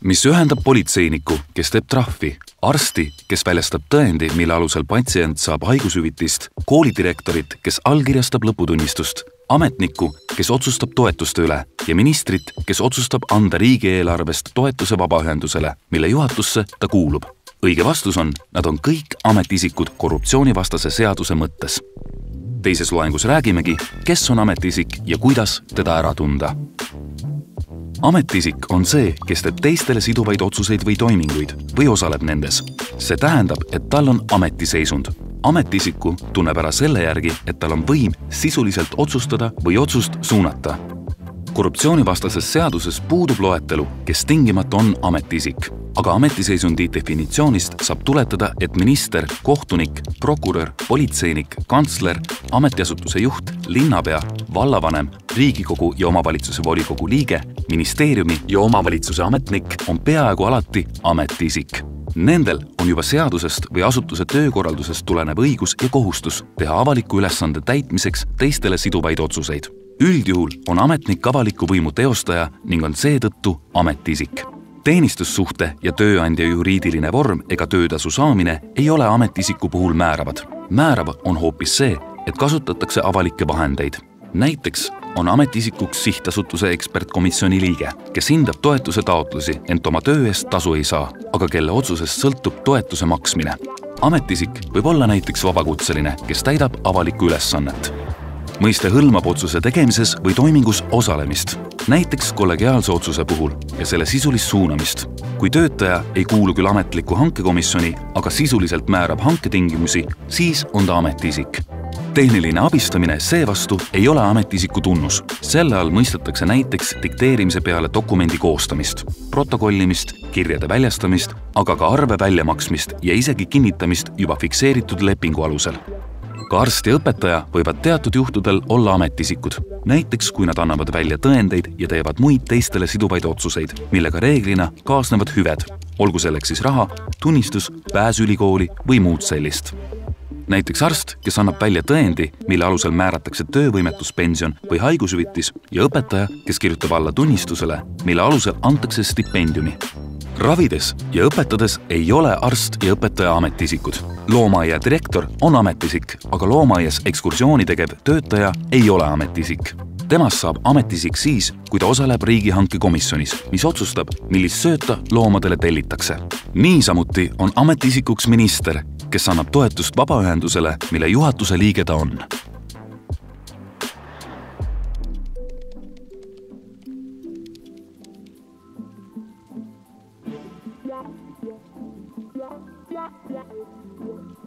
mis ühendab politseiniku, kes teeb trahvi, arsti, kes väljastab tõendi, mille alusel patsient saab haigushüvitist, koolidirektorit, kes allkirjastab lõputunnistust, ametnikku, kes otsustab toetuste üle ja ministrit, kes otsustab anda riigieelarvest toetuse vabaühendusele, mille juhatusse ta kuulub. Õige vastus on, nad on kõik ametiisikud korruptsioonivastase seaduse mõttes. Teises loengus räägimegi, kes on ametiisik ja kuidas teda ära tunda. Ametiisik on see, kes teeb teistele siduvaid otsuseid või toiminguid või osaleb nendes. See tähendab, et tal on ametiseisund. Ametiisiku tunneb ära selle järgi, et tal on võim sisuliselt otsustada või otsust suunata. Korruptsioonivastases seaduses puudub loetelu, kes tingimata on ametiisik. Aga ametiseisundi definitsioonist saab tuletada, et minister, kohtunik, prokurör, politseinik, kantsler, ametiasutuse juht, linnapea, vallavanem, Riigikogu ja omavalitsuse volikogu liige, ministeeriumi ja omavalitsuse ametnik on peaaegu alati ametiisik. Nendel on juba seadusest või asutuse töökorraldusest tulenev õigus ja kohustus teha avaliku ülesande täitmiseks teistele siduvaid otsuseid. Üldjuhul on ametnik avaliku võimu teostaja ning on seetõttu ametiisik. Teenistussuhte ja tööandja juriidiline vorm ega töötasu saamine ei ole ametiisiku puhul määravad. Määrav on hoopis see, et kasutatakse avalikke vahendeid. Näiteks on ametiisikuks sihtasutuse ekspertkomisjoni liige, kes hindab toetuse taotlusi, ent oma töö eest tasu ei saa, aga kelle otsusest sõltub toetuse maksmine. Ametiisik võib olla näiteks vabakutseline, kes täidab avalikku ülesannet. Mõiste hõlmab otsuse tegemises või toimingus osalemist, näiteks kollegiaalse otsuse puhul ja selle sisulist suunamist. Kui töötaja ei kuulu küll ametliku hankekomisjoni, aga sisuliselt määrab hanketingimusi, siis on ta ametiisik. Tehniline abistamine seevastu ei ole ametiisiku tunnus. Selle all mõistetakse näiteks dikteerimise peale dokumendi koostamist, protokollimist, kirjade väljastamist, aga ka arve väljamaksmist ja isegi kinnitamist juba fikseeritud lepingu alusel. Ka arst ja õpetaja võivad teatud juhtudel olla ametiisikud, näiteks kui nad annavad välja tõendeid ja teevad muid teistele siduvaid otsuseid, millega reeglina kaasnevad hüved, olgu selleks siis raha, tunnistus, pääs ülikooli või muud sellist. Näiteks arst, kes annab välja tõendi, mille alusel määratakse töövõimetuspension või haigushüvitis ja õpetaja, kes kirjutab alla tunnistusele, mille alusel antakse stipendiumi. Ravides ja õpetades ei ole arst ja õpetaja ametiisikud. Loomaaia direktor on ametiisik, aga loomaaias ekskursiooni tegev töötaja ei ole ametiisik. Temast saab ametiisik siis, kui ta osaleb riigihanke komisjonis, mis otsustab, millist sööta loomadele tellitakse. Niisamuti on ametiisikuks minister, kes annab toetust vabaühendusele, mille juhatuse liige ta on. Yeah.